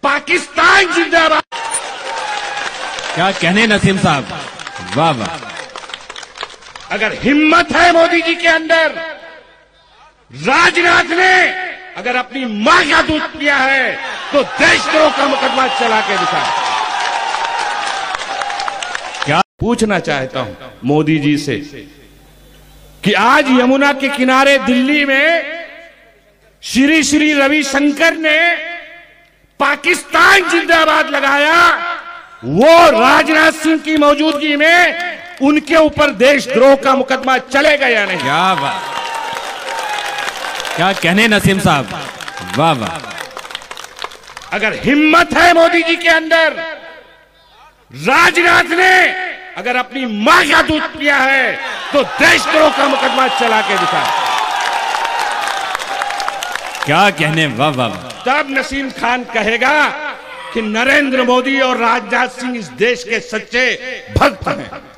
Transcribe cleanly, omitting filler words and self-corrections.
पाकिस्तान जिंदाबाद। क्या कहने नसीम साहब, वाह वाह। अगर हिम्मत है मोदी जी के अंदर, राजनाथ ने अगर अपनी मां का दूध पिया है तो देशद्रोह का मुकदमा चला के दिखा। क्या पूछना चाहता हूं मोदी जी से कि आज यमुना के किनारे दिल्ली में श्री श्री रविशंकर ने पाकिस्तान जिंदाबाद लगाया, वो राजनाथ सिंह की मौजूदगी में उनके ऊपर देशद्रोह का मुकदमा चलेगा या नहीं? क्या बात, क्या कहने नसीम साहब, वाह वाह। अगर हिम्मत है मोदी जी के अंदर, राजनाथ ने अगर अपनी मां का दूध पिया है तो देशद्रोह का मुकदमा चला के दिखा। क्या कहने, वाह वाह। तब नसीम खान कहेगा कि नरेंद्र मोदी और राजनाथ सिंह इस देश के सच्चे भक्त हैं।